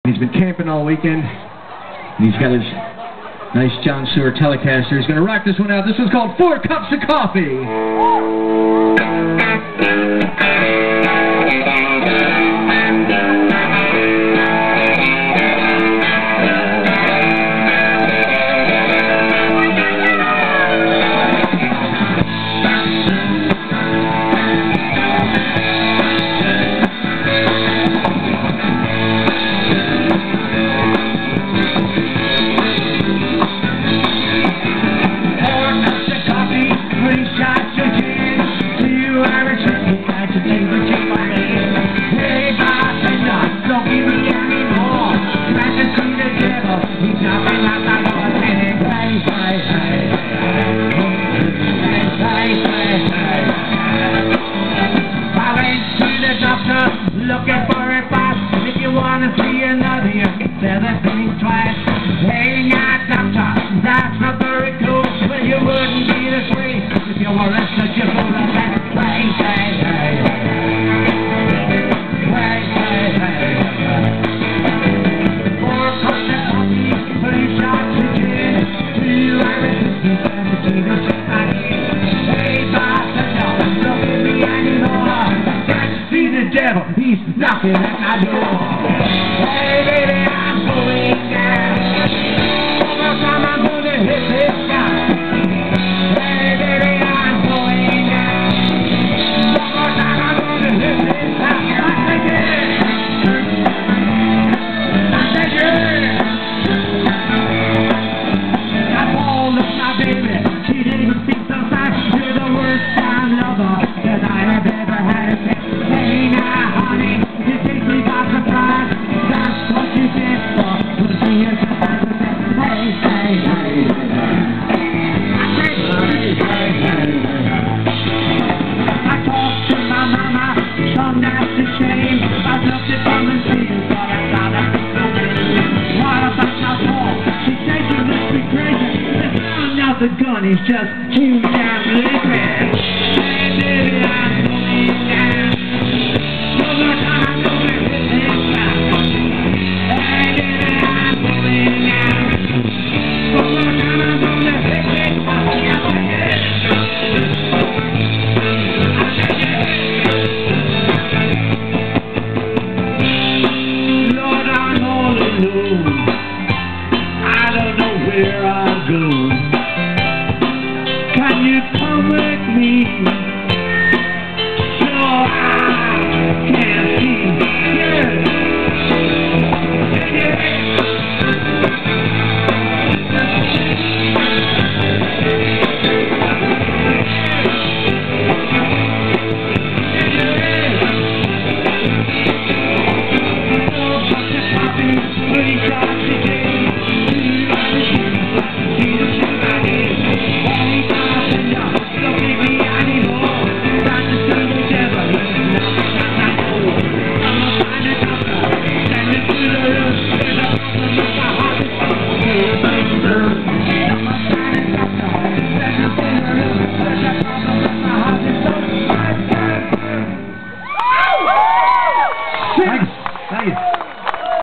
He's been camping all weekend. And he's got his nice John Sewer Telecaster. He's going to rock this one out. This one's called 4 Cups of Coffee. Looking for a boss, if you want to see another, you can say the thing twice. Hey, now, doctor, that's not very cool. Well, you wouldn't be this way if you were a such a fool. Hey, hey, hey, hey, hey, hey. 4 cups of coffee, 3 shots of gin, 2 Irish whiskies, and a tea of champagne. Hey, bartender, don't give me any more. See the devil, he's knocking at my door. Hey baby, I'm going down. One more time I'm gonna hit this down. Hey baby, I'm going down. One more time I'm gonna hit this down. I take it. I take it. I called up my baby. She didn't speak so fast. You're the worst time lover that I have ever had. Hey now, honey, you take me by surprise. That's what you did for pushing your surprise. Hey, hey, hey, hey. I talked to my mama, some that's a shame. I looked at them and seen, but I thought I was so good. What about my Paul? She said you must be crazy. The sound of the gun is just too damn liquid. Hey, baby, I'm going down. Can you come with me so I can see? I'm